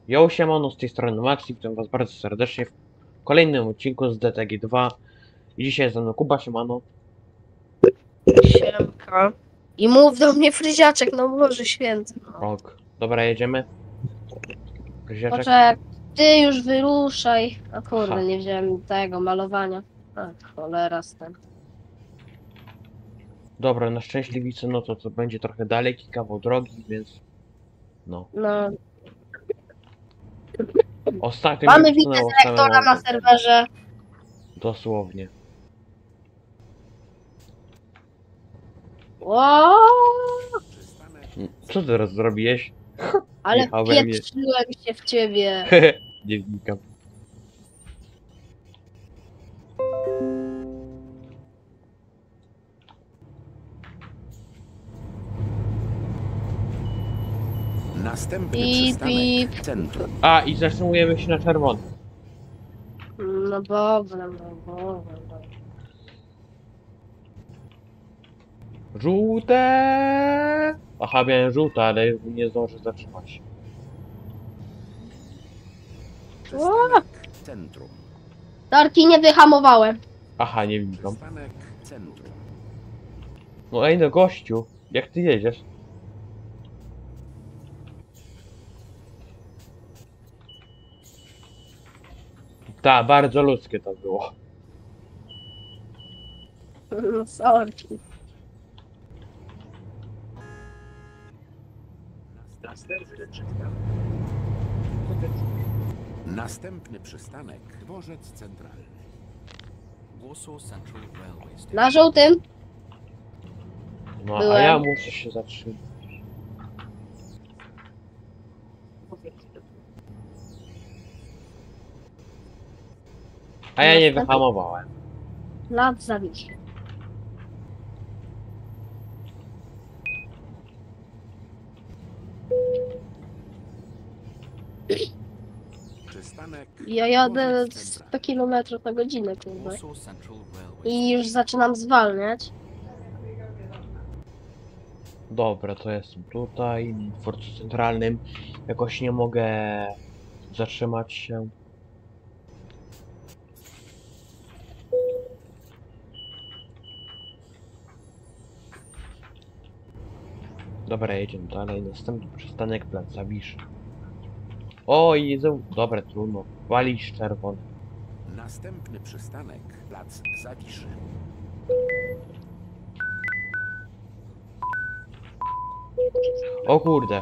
Jo, siemano, z tej strony Maxi, witam was bardzo serdecznie w kolejnym odcinku z DTG 2. I dzisiaj jest ze mną Kuba, siemano. Siemka. I mów do mnie fryziaczek, no Boże święty. Ok, dobra, jedziemy. Gryziaczek. Poczekaj, ty już wyruszaj. A Ha. kurde, nie wziąłem tego malowania. A, cholera z tym. Dobra, na Szczęśliwicy, no to będzie trochę daleki kawał drogi, więc... No. No, Ostatnio mamy mi widzę wsunęło z lektora na serwerze. Dosłownie. Ło, Co ty teraz zrobiłeś? ale Jechał we mnie. pieprzyłem się w ciebie. Nie wnikam. Następny Pip, przystanek pip. centrum. A, i zatrzymujemy się na czerwono. No dobra, no dobra. Żółte! Aha, miałem żółte, ale nie zdążę zatrzymać. Przystanek centrum. Darki, nie wyhamowałem. Aha, nie wnikam. Przystanek centrum. No ej no gościu, jak ty jedziesz? Tak, bardzo ludzkie to było. Sorry. Następny przystanek dworzec centralny. Warsaw Central Railway Station. Na żółtym. No a Byłem. ja muszę się zatrzymać. A ja nie wyhamowałem. Lat zawiśnie. Przystanek Ja jadę dworzec 100 centralny. km na godzinę, kurde. Warsaw Central Railway I już zaczynam zwalniać. Dobra, to jestem tutaj, w dworcu centralnym. Jakoś nie mogę zatrzymać się. Dobra, jedziemy dalej. Następny przystanek Plac Zawiszy. O, jedzą. Dobra, trudno. Walić czerwony. Następny przystanek plac Zawiszy. O kurde.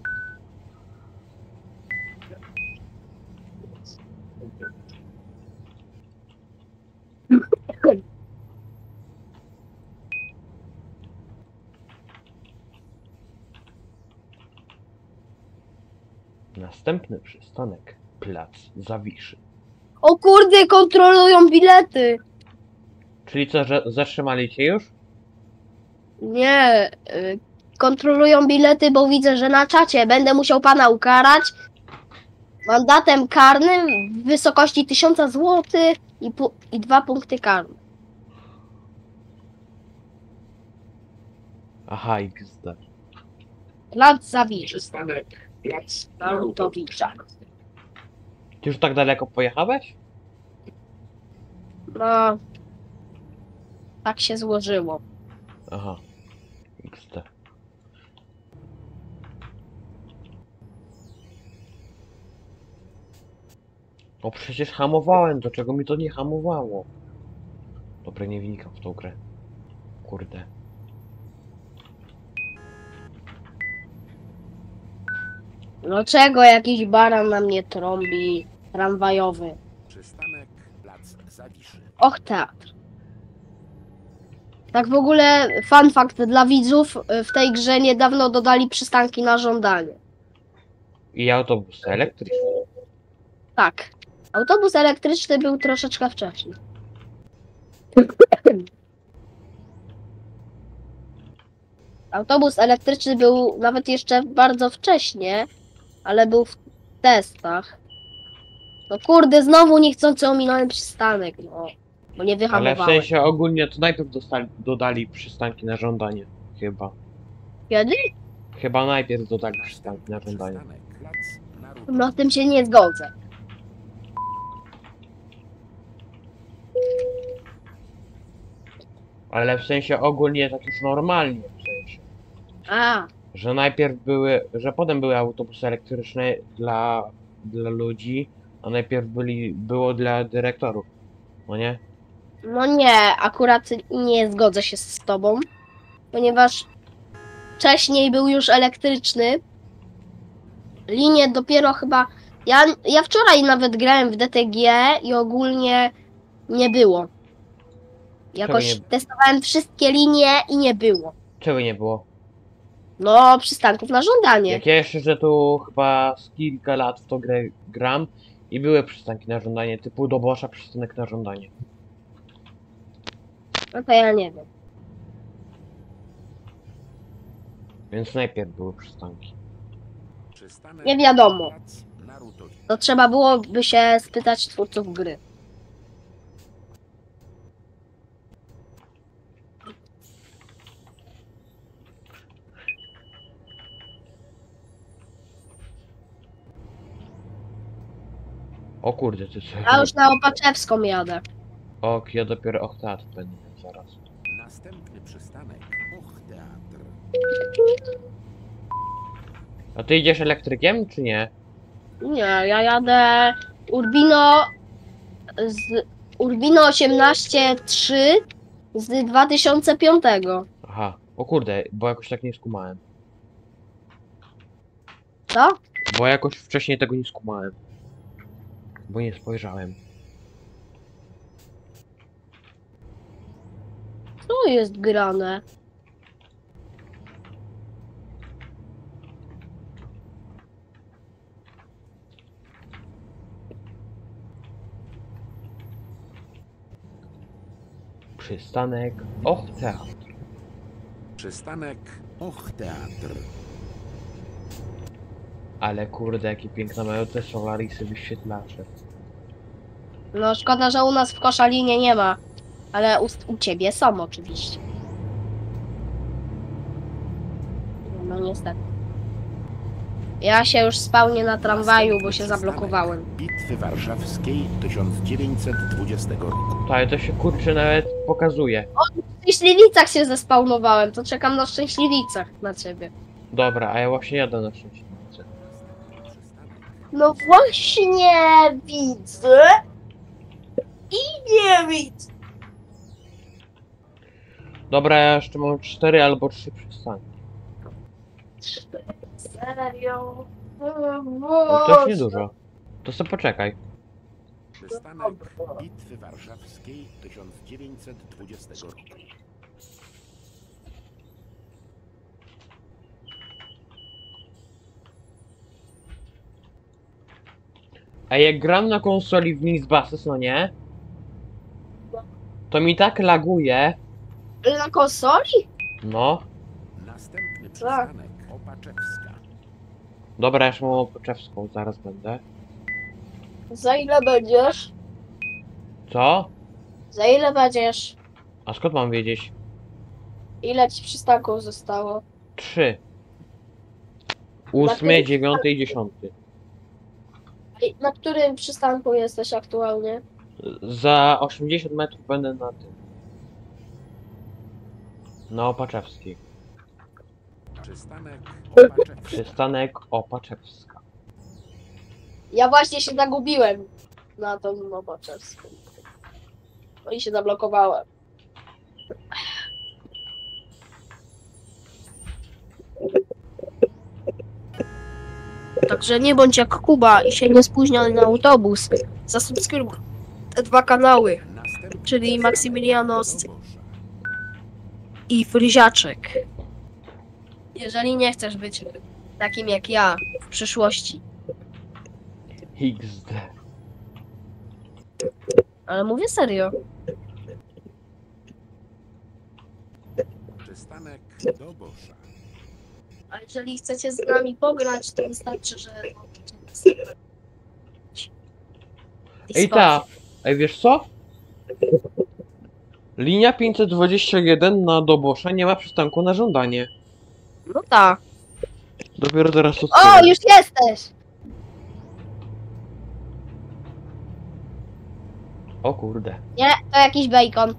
Następny przystanek Plac Zawiszy. O kurde, kontrolują bilety! Czyli co, że zatrzymali cię już? Nie, kontrolują bilety, bo widzę, że na czacie będę musiał pana ukarać mandatem karnym w wysokości 1000 zł i 2 punkty karne. Aha, XD. Plac Zawiszy. Na Lutowicza. Ty już tak daleko pojechałeś? No, tak się złożyło. Aha. XD. O przecież hamowałem, do czego mi to nie hamowało? Dobra, nie wnikam w tą grę. Kurde. No czego jakiś baran na mnie trąbi tramwajowy? Przystanek plac Zawiszy. Och, teatr. Tak w ogóle, fun fact dla widzów, w tej grze niedawno dodali przystanki na żądanie. I autobus elektryczny. Tak. Autobus elektryczny był troszeczkę wcześniej. Autobus elektryczny był nawet jeszcze bardzo wcześnie, ale był w testach. No kurde, znowu niechcący ominąłem przystanek, no. Bo nie Ale w wyhamowałem. sensie ogólnie to najpierw dodali przystanki na żądanie. Chyba. Kiedy? Chyba najpierw dodali przystanki na Następny żądanie. przystanek plac Narodowy. No z tym się nie zgodzę. Ale w sensie ogólnie tak już normalnie w sensie. A, Że najpierw były, że potem były autobusy elektryczne dla ludzi, a najpierw było dla dyrektorów. No nie? no nie, akurat nie zgodzę się z tobą, ponieważ wcześniej był już elektryczny. Linie dopiero chyba... Ja wczoraj nawet grałem w DTG i ogólnie nie było. Jakoś nie- testowałem wszystkie linie i nie było. Czego nie było? No, przystanków na żądanie. Jak ja jeszcze, że tu chyba z kilka lat w tą grę gram i były przystanki na żądanie, typu do Boscha przystanek na żądanie. No to ja nie wiem. Więc najpierw były przystanki. Przystanek Nie wiadomo. plac Narutowicz. To trzeba byłoby się spytać twórców gry. O kurde, ty co? Ja już na Opaczewską jadę. Ok, ja dopiero teatr będę miał zaraz. Następny przystanek Och Teatr. A ty idziesz elektrykiem, czy nie? Nie, ja jadę Urbino 18.3 z 2005. Aha, o kurde, bo jakoś tak nie skumałem. Co? Bo jakoś wcześniej tego nie skumałem. Bo nie spojrzałem. Co jest grane? Przystanek Och Teatr. Przystanek Och Teatr. Ale kurde, jakie piękne mają te Solarisy wyświetlacze. No szkoda, że u nas w Koszalinie nie ma. Ale u ciebie są oczywiście. No niestety. Ja się już spełnię na tramwaju, bo się zablokowałem. Bitwy Warszawskiej 1920 roku. To, ale to się kurczę nawet pokazuje. W Szczęśliwicach się zespawnowałem, to czekam na Szczęśliwicach na ciebie. Dobra, a ja właśnie jadę na szczęśliwce. No właśnie widzę. I nie widzę. Dobra, ja jeszcze mam 4 albo 3 przystanki. Serio? Ale to już niedużo. To sobie poczekaj. Przystanek Bitwy Warszawskiej 1920 roku. A jak gram na konsoli w Nixbases, no nie? To mi tak laguje. Na konsoli? No. Następny przystanek Opaczewska. Dobra, już mam Opaczewską, zaraz będę. Za ile będziesz? Co? Za ile będziesz? A skąd mam wiedzieć? Ile ci przystanków zostało? 3. Na 8, którym 9 i 10. Na którym przystanku jesteś aktualnie? Za 80 metrów będę na tym. Na Opaczewskiej. Przystanek Opaczewska. Przystanek Opaczewska. Ja właśnie się zagubiłem na tą Nowoczeską. No i się zablokowałem. Także nie bądź jak Kuba i się nie spóźniaj na autobus. Zasubskrybuj te 2 kanały Następny Czyli przystanek Maksymilianos Dobosza. i Fryziaczek. Jeżeli nie chcesz być takim jak ja w przyszłości. XD. Ale mówię serio. Przystanek Dobosza. A jeżeli chcecie z nami pograć, to wystarczy, że... Ej ta! Ej, wiesz co? Linia 521 na Dobosza nie ma przystanku na żądanie. No tak. Dopiero teraz to O, już jesteś! O kurde. Nie, to jakiś bacon.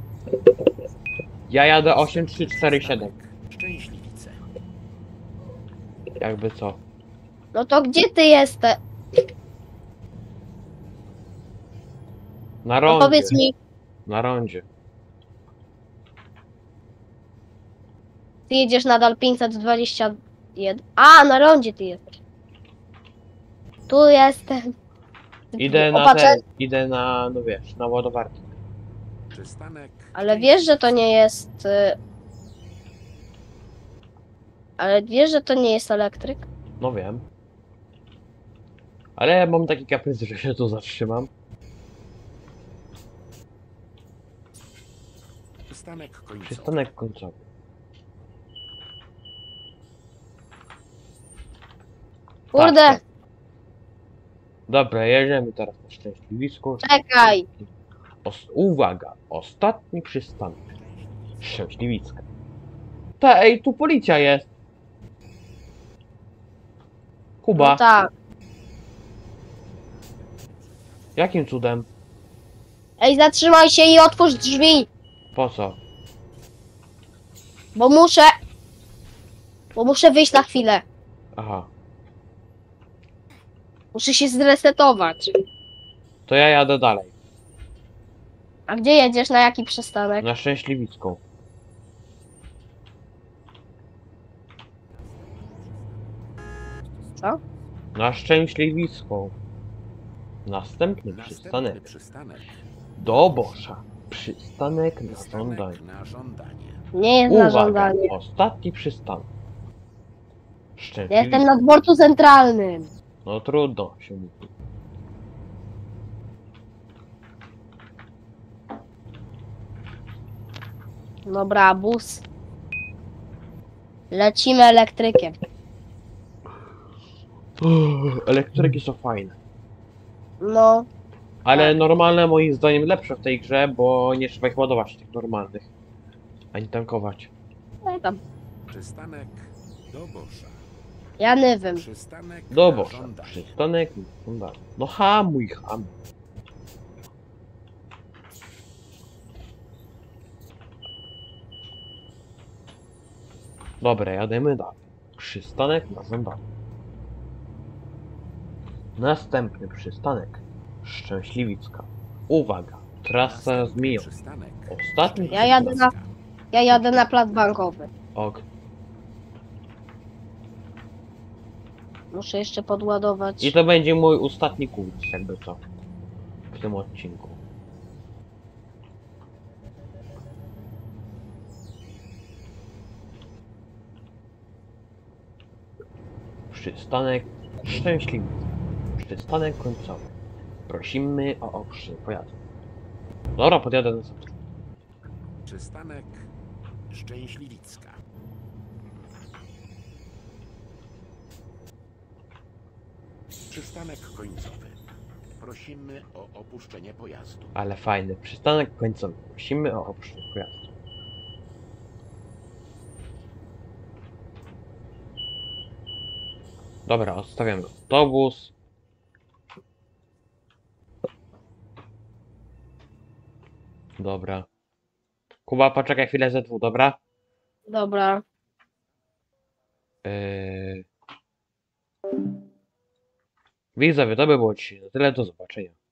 Ja jadę 8347. Przystanek Szczęśliwice. Jakby co. No to gdzie ty jesteś? Na No rondzie. powiedz mi, Na rondzie. ty jedziesz nadal 521. A, na rondzie ty jesteś. Tu jestem. Idę na Opatrz- ten. Idę na, no wiesz, na ładowarkę. Przystanek Ale wiesz, że to nie jest... Ale wiesz, że to nie jest elektryk? No wiem. Ale ja mam taki kaprys, że się tu zatrzymam. Przystanek końcowy. Przystanek końcowy. Kurde, Tak, tak. Dobra, jedziemy teraz na Szczęśliwisku. czekaj. Uwaga, ostatni przystanek. Szczęśliwicka. Ej, tu policja jest. Kuba, No tak. jakim cudem? Ej, zatrzymaj się i otwórz drzwi, Po co? bo muszę... Bo muszę wyjść na chwilę. Aha, Muszę się zresetować. to ja jadę dalej. A gdzie jedziesz? Na jaki przystanek? Na Szczęśliwicką. Co? Na Szczęśliwicką. Następny Następny przystanek. przystanek. Dobosza. Przystanek na Przystanek żądanie. na żądanie. Nie jest na Uwaga, żądanie. ostatni przystanek. Ja Szczęśliwicka. jestem na dworcu centralnym. No trudno się mówi. Dobra, bus. Lecimy elektrykiem. Elektryki są fajne. No, Ale Tak. normalne moim zdaniem lepsze w tej grze, bo nie trzeba ich ładować tych normalnych. Ani tankować. no i tam. Przystanek Dobosza. Ja nie wiem. Przystanek na Dobosza. żądanie. Przystanek na żądanie. No hamuj, hamuj. Dobra, jademy dalej. Przystanek na żądanie. Następny przystanek. Szczęśliwicka. Uwaga, trasa Następny zmiją. przystanek. Ostatni Ja jadę na- Ja jadę na plac bankowy. Ok. Muszę jeszcze podładować. I to będzie mój ostatni kurs, jakby co. W tym odcinku. Przystanek Szczęśliwy. Przystanek końcowy. Prosimy o opuszczenie pojazdu. Dobra, podjadę na sam. Przystanek Szczęśliwicka. Przystanek końcowy. Prosimy o opuszczenie pojazdu. Ale fajny. Przystanek końcowy. Prosimy o opuszczenie pojazdu. Dobra, odstawiamy autobus. Dobra. Kuba, poczekaj chwilę ZW, dobra? Dobra. Widzowie, to by było dzisiaj na tyle. Do zobaczenia.